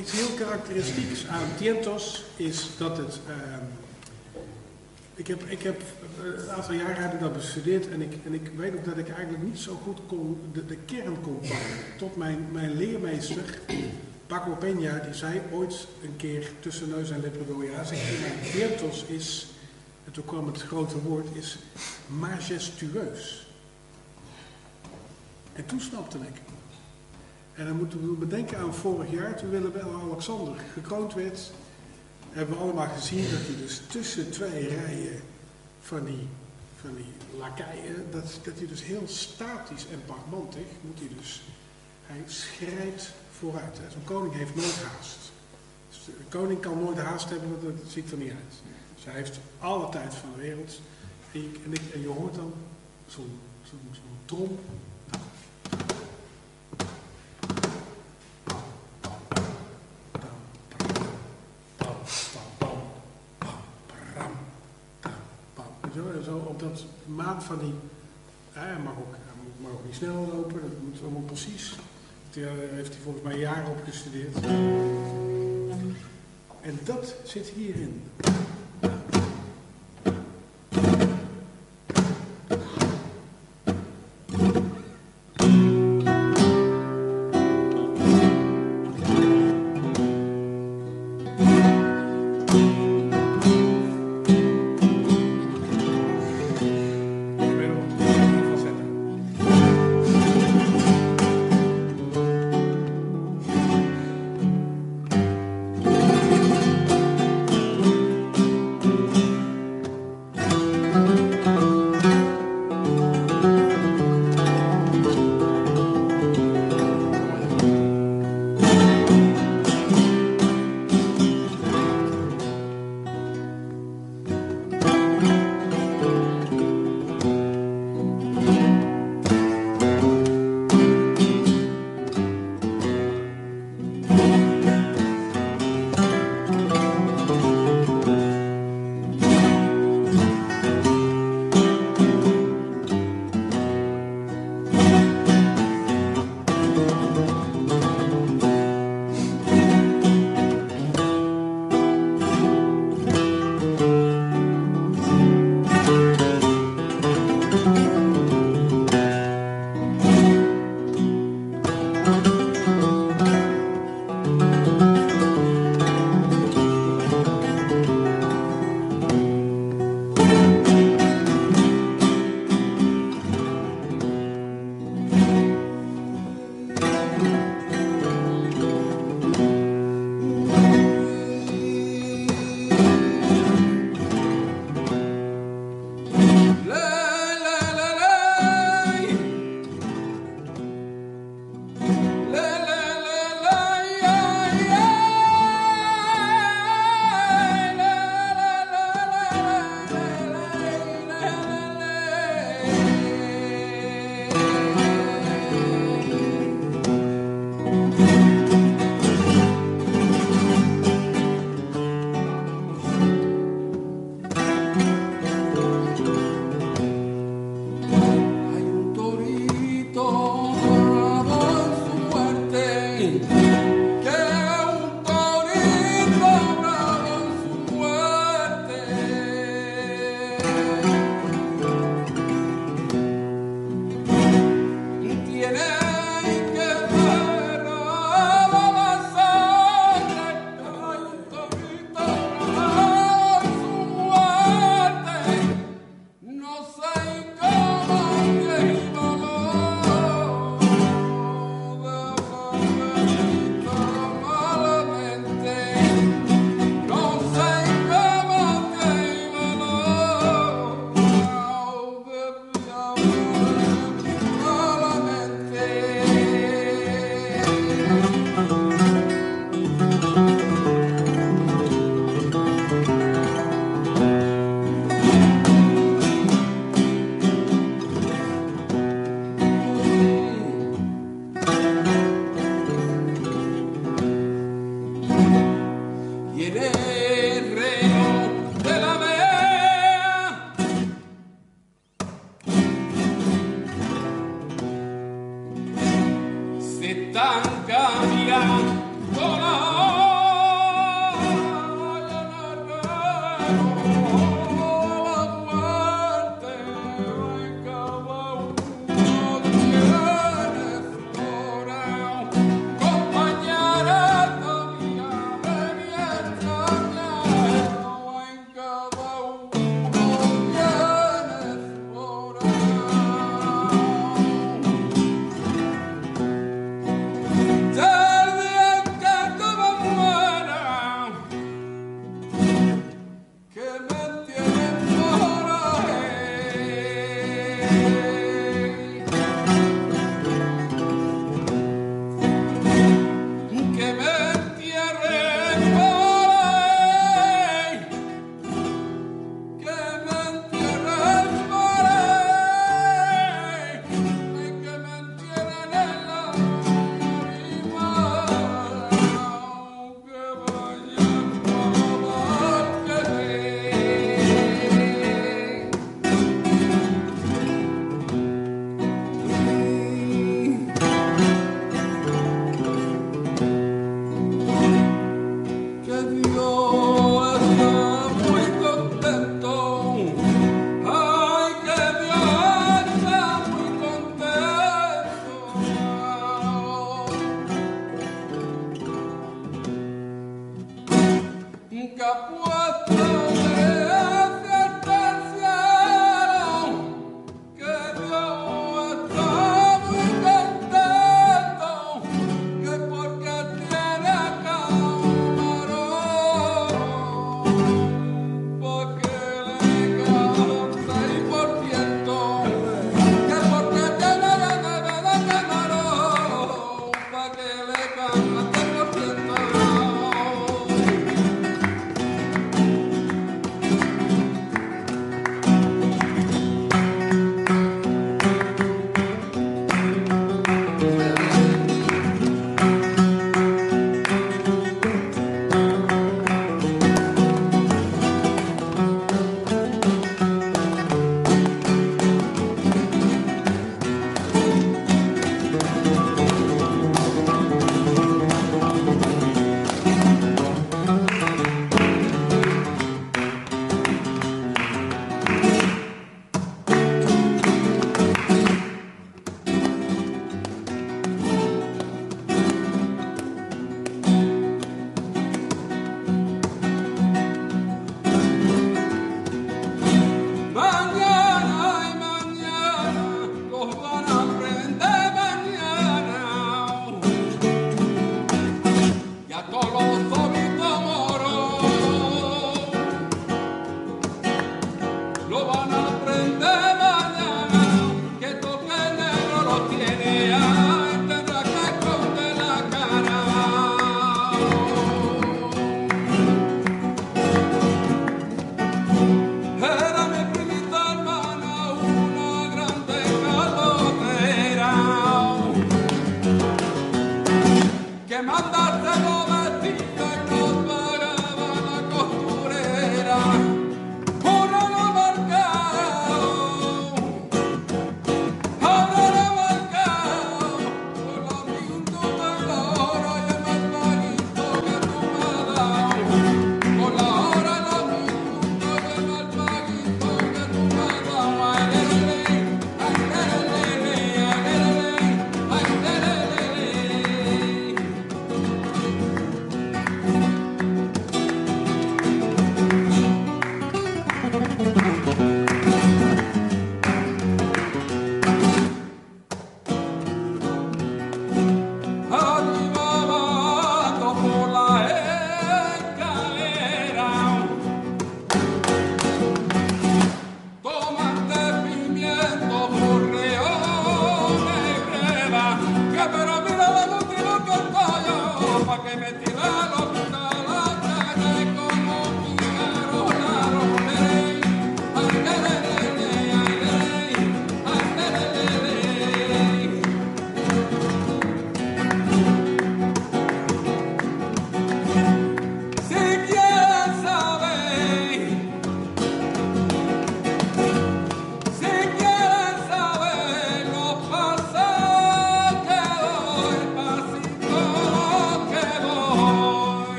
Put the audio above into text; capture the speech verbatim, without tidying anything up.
iets heel karakteristieks aan tientos is dat het... Uh, ik heb, ik heb een aantal jaren heb ik dat bestudeerd en ik, en ik weet ook dat ik eigenlijk niet zo goed kon, de, de kern kon pakken. Tot mijn, mijn leermeester, Paco Peña, die zei ooit een keer tussen neus en lippen door, ja, zegt hij, tientos is, en toen kwam het grote woord, is majestueus. En toen snapte ik. En dan moeten we bedenken aan vorig jaar, toen Willem-Alexander gekroond werd, hebben we allemaal gezien dat hij dus tussen twee rijen van die, van die lakeien, dat, dat hij dus heel statisch en parmantig, moet hij dus, hij schrijdt vooruit. Zo'n koning heeft nooit haast. Dus de koning kan nooit haast hebben, want dat ziet er niet uit. Dus hij heeft alle tijd van de wereld. En je, en ik, en je hoort dan zo'n zo, zo trom. Zo, zo op dat maat van die, ja, hij mag ook, hij mag ook niet snel lopen, dat moet allemaal precies. Daar heeft hij volgens mij jaren op gestudeerd. En dat zit hierin.